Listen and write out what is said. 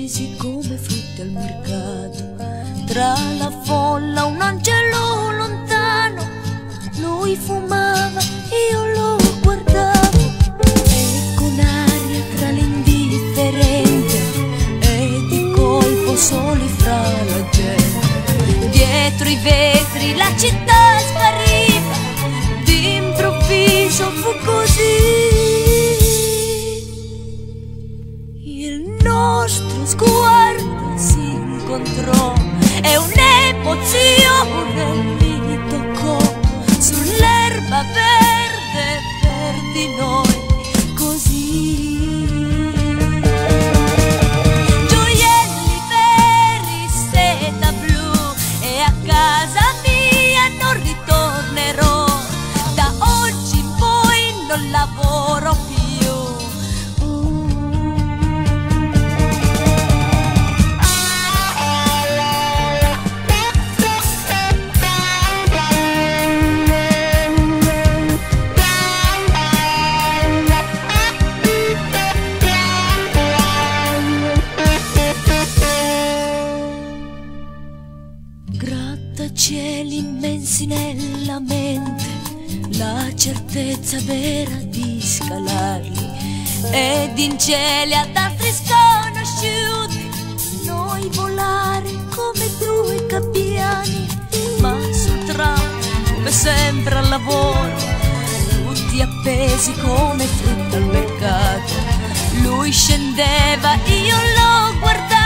divisi come frutti al mercato. Tra la folla un angelo lontano, lui fumava, io lo guardavo, e con aria tra l'indifferente e di colpo soli fra la gente. Dietro i vetri la città spariva, d'improvviso fu così. Il nostro sguardo si incontrò e un'emozione mi toccò sull'erba verde per di noi così. Gioielli veri, seta blu, e a casa mia non ritornerò, da oggi in poi non lavoro più. Grattacieli immensi nella mente, la certezza vera di scalarli, ed in cieli ad altri sconosciuti noi volare come due gabbiani, ma sul tram come sempre al lavoro, tutti appesi come frutta al mercato. Lui scendeva, io lo guardavo,